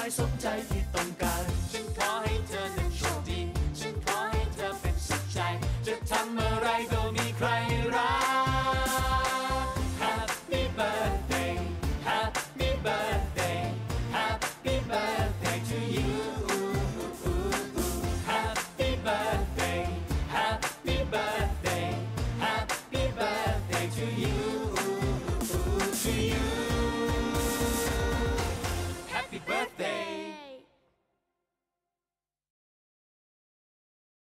สมใจที่ต้องการ